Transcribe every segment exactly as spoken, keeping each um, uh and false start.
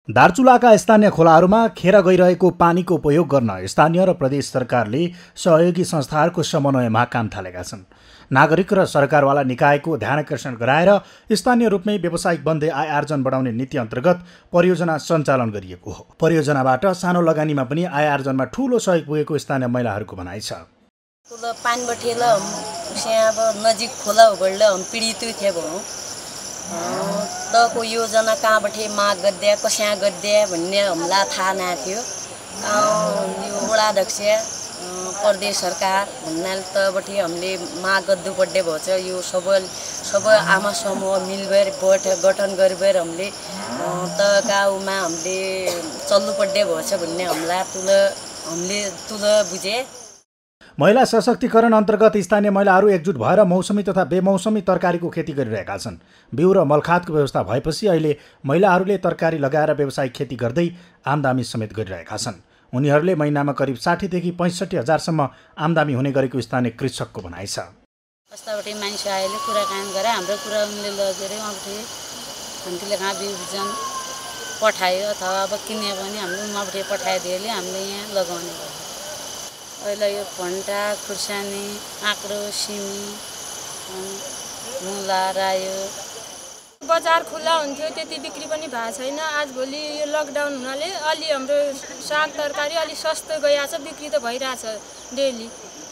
दार्चुलाका स्थानीय खोलाहरूमा खेर गइरहेको पानीको उपयोग गर्न स्थानीय र प्रदेश सरकारले सहयोगी संस्थाहरूको समन्वयमा काम थालेका छन्। नागरिक र सरकारवाला निकायको ध्यानाकर्षण गराएर स्थानीय रूपमै व्यावसायिक बन्दै आय आर्जन बढाउने नीति अन्तर्गत परियोजना सञ्चालन गरिएको हो। परियोजनाबाट सानो लगानीमा पनि आय आर्जनमा ठूलो सहयोग पुगेको स्थानीय महिलाहरूको भनाइ छ। पानी बठेल अब नजिक खोला उगड्ल हम पीडित थे भनौँ तको योजना कहाँबाट माग गर्दै कस्या गर्दै भन्ने हामीलाई थाहा नथ्यो। यो वडाध्यक्ष प्रदेश सरकार भन्नाले तबठी हामीले माग गर्नु पर्ने भएछ। यो सबै सबै आमा समूह मिलभएर बैठक गठन गरेर हामीले त गाउँमा हामीले चल्नु पर्ने भएछ भन्ने हामीलाई तुल हामीले तुल बुझे। महिला सशक्तिकरण अन्तर्गत स्थानीय महिलाहरू एकजुट भएर मौसमी तथा बेमौसमी तरकारीको खेती गरिरहेका छन्। बिउ र मलखातको व्यवस्था भएपछि अहिले महिलाहरूले तरकारी लगाएर व्यावसायिक खेती गर्दै आमदामी समेत गरिरहेका छन्। उनीहरूले महिनामा करिब साठीदेखि पैँसठी हजारसम्म आमदामी हुने गरेको स्थानीय कृषकको भनाइ छ। कस्ताबाटै मान्छे आएर कुराकानी गरे हाम्रो कुरा उनले लगेर उहाँले हामीले कहाँ बिउजन पठायो अथवा अब किने पनि हामीले उहाँले पठाइदिएले हामीले यहाँ लगाउने भयो। अहिले यो भन्टा खुर्सानी आँक्रो सिमी मुला रायो बजार खुला हुन्थ्यो त्यति बिक्री पनि भएको छैन। आजभोलि यो लकडाउन हुनाले अलि हाम्रो साग तरकारी अलि सस्तो गइरहेछ, बिक्री त भइरहेछ डेली।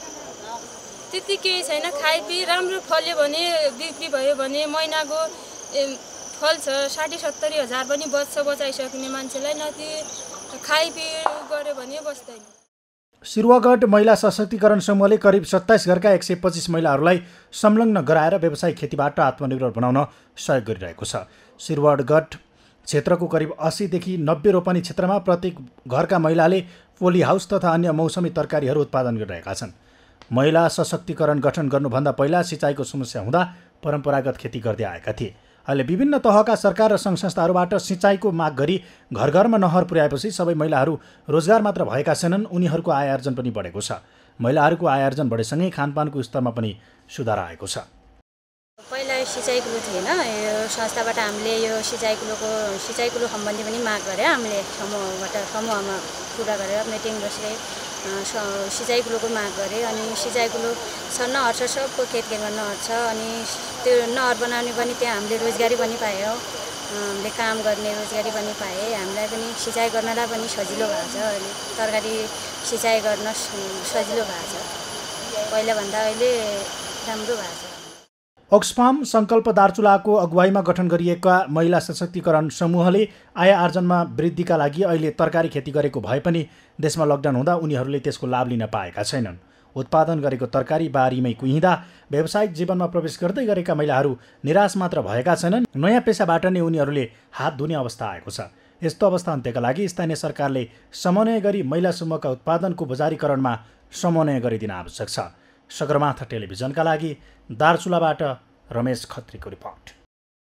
त्यति केही छैन, खाइपी राम्रो फल्यो भने बिक्री भयो भने महिनाको फल्छ साठी सत्तरी हजार पनि बच्छ बचाइसक्ने मान्छेलाई, नति खाइपी गऱ्यो भने बस्दैन। सिरुवागढ महिला सशक्तिकरण समूहले करिब सत्ताइस घरका एक सय पच्चिस महिलाहरूलाई संलग्न गराएर व्यावसायिक खेतीबाट आत्मनिर्भर बनाउन सहयोग गरिरहेको छ। सिरुवागढ क्षेत्रको करिब अस्सीदेखि नब्बे रोपनी क्षेत्रमा प्रत्येक घरका महिलाले पोली हाउस तथा अन्य मौसमी तरकारीहरू उत्पादन गरिरहेका छन्। महिला सशक्तिकरण गठन गर्नुभन्दा पहिला सिँचाइको समस्या हुँदा परम्परागत खेती गर्दै आएका थिए। अहिले विभिन्न तहका सरकार र सङ्घ संस्थाहरूबाट सिँचाइको माग गरी घर घरमा नहर पुर्याएपछि सबै महिलाहरू रोजगार मात्र भएका छैनन्, उनीहरूको आय आर्जन पनि बढेको छ। महिलाहरूको आय आर्जन बढेसँगै खानपानको स्तरमा पनि सुधार आएको छ। पहिला सिँचाइ कुलो थिएन, यो संस्थाबाट हामीले यो सिँचाइ कुलोको सिँचाइ कुलो सम्बन्धी पनि माग गरे। हामीले समूहबाट समूहमा कुरा गरेर मिटिङ बसेर सिँचाइ कुलोको माग गरे। अनि सिँचाइ कुलो छ नहर छ, सबको खेत खेतमा नहर छ। अनि त्यो नहर बनाउने पनि त्यहाँ हामीले रोजगारी पनि पायौँ, हामीले काम गर्ने रोजगारी पनि पाएँ। हामीलाई पनि सिँचाइ गर्नलाई पनि सजिलो भएको छ। अहिले तरकारी सिँचाइ गर्न सजिलो भएको छ, पहिलाभन्दा अहिले राम्रो भएको छ। ओक्सफाम सङ्कल्प दार्चुलाको अगुवाईमा गठन गरिएका महिला सशक्तिकरण समूहले आय आर्जनमा वृद्धिका लागि अहिले तरकारी खेती गरेको भए पनि देशमा लकडाउन हुँदा उनीहरूले त्यसको लाभ लिन पाएका छैनन्। उत्पादन गरेको तरकारी बारीमै कुहिँदा व्यावसायिक जीवनमा प्रवेश गर्दै गरेका महिलाहरू निराश मात्र भएका छैनन्, नयाँ पेसाबाट नै उनीहरूले हात धुने अवस्था आएको छ। यस्तो अवस्था अन्त्यका लागि स्थानीय सरकारले समन्वय गरी महिला समूहका उत्पादनको बजारीकरणमा समन्वय गरिदिन आवश्यक छ। सगरमाथा टेलिभिजनका लागि दार्चुलाबाट रमेश खत्रीको रिपोर्ट।